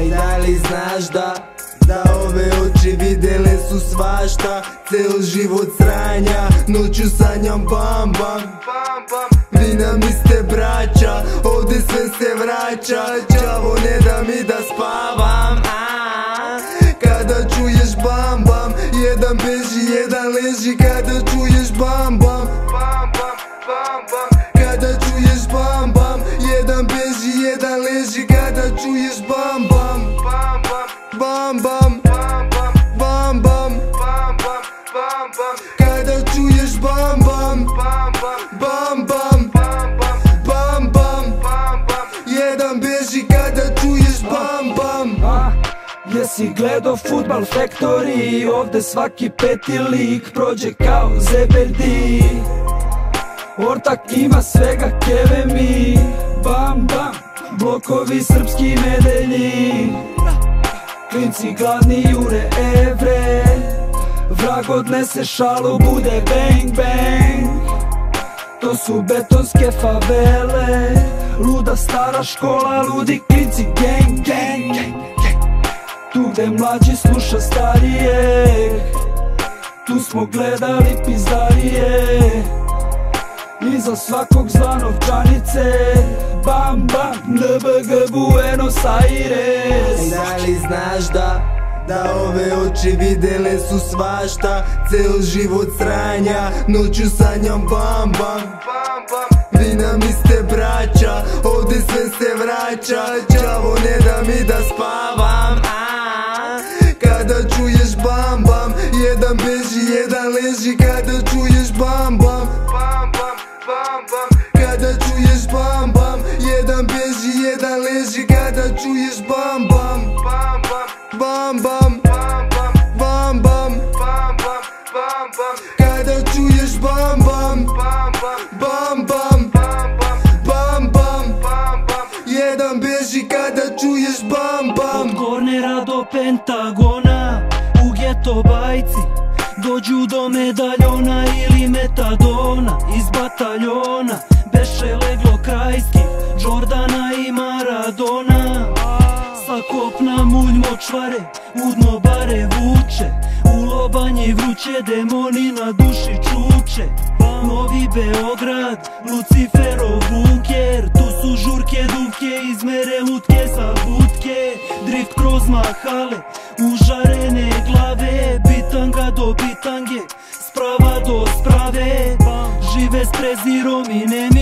Da li znaš da ove oči vidjele su svašta, ceo život sranja, noću sanjam bam bam. Vi nam niste braća, ovdje sve se vraća, đavo ne da mi da spavam. Kada čuješ bam bam, jedan beži, jedan leži. Kada čuješ bam bam, kada čuješ bam bam, jedan beži, jedan leži. Kada čuješ bam bam, bam bam, bam bam, kada čuješ bam bam, bam bam, bam bam, jedan beži. Kada čuješ bam bam. Jesi gledao Football Factory? Ovde svaki peti lik prođe kao zeberdi. Ortak ima svega keve mi. Bam bam, blokovi srpski medelji. Klinci gladni jure evre. Vrag odnese šalu, bude bang bang. To su betonske favele. Luda stara škola, ludi klinci gang gang gang. Tu gde mlađi sluša starijeg, tu smo gledali pizdarije. Iza svakog zla novčanice, bam bam, NBG Buenos Aires. Da li znaš da ove oči vidjele su svašta, ceo život sranja, noću sanjam bam bam. Vi nam niste braća, ovdje sve se vraća, đavo ne da mi da spavam. Kada čuješ bam bam, jedan beži, jedan leži. Kada čuješ bam bam, kada čuješ bam bam, jedan beži, jedan leži. Kada čuješ bam bam, bam bam, bam bam, kada čuješ bam bam, bam bam, bam bam, jedan beži. Kada čuješ bam bam. Od kornera do Pentagona, u geto bajci dođu do medaljona ili metadona. Iz bataljona beše leglo krajskih Jordana i Maradona. Sa kopna mulj močvare, udno bare vuče. U lobanji vruće, demoni na duši čuče. Novi Beograd, Luciferov bunker. Tu su žurke, duvke, izmere lutke za budke. Drift kroz mahale, užarene glave. Bitanga do bitange, sprava do sprave. Žive s prezirom i ne